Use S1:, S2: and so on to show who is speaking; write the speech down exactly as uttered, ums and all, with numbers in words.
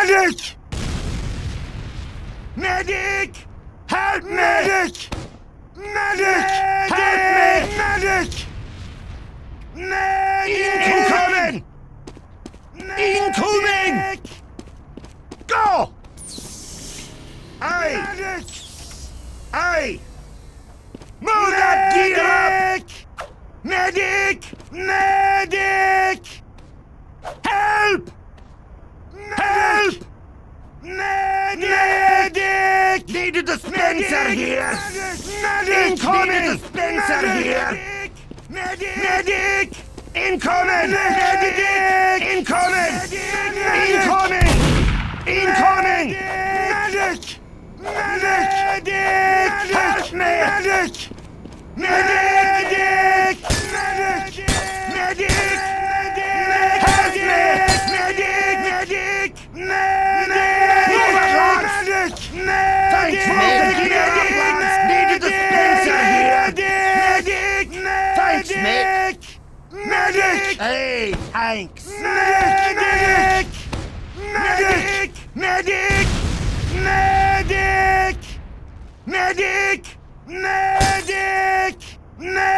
S1: Medic! Medic! Help me! Medic! Medic! Help me! Medic! Medic! Incoming! Incoming! Go! Aye! Medic! Aye! Move that gear up! Medic! Medic! Help! Help! Medic! Need a dispenser here! Incoming! Dispenser here! Medic! Incoming! Medic! Incoming! Incoming! Incoming! Medic! Medic! Help me! Medic! Medic! Medic! Medic! Help me! Medic! Medic! Medic! Move at once! Thanks, mate! Gear up, lads! Need a dispenser here! Medic! Thanks, mate! Medic! Hey, thanks! Medic! Medic! Medic! Medic! Medic! Medic! Medic!